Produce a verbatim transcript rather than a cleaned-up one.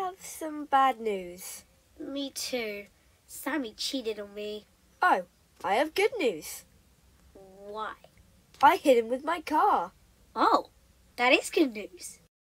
have some bad news. Me too. Sammy cheated on me. Oh, I have good news. Why? I hit him with my car. Oh, that is good news.